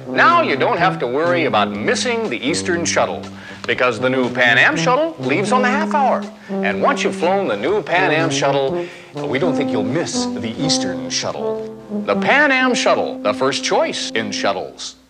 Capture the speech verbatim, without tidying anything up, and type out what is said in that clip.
Now you don't have to worry about missing the Eastern Shuttle, because the new Pan Am Shuttle leaves on the half hour. And once you've flown the new Pan Am Shuttle, we don't think you'll miss the Eastern Shuttle. The Pan Am Shuttle, the first choice in shuttles.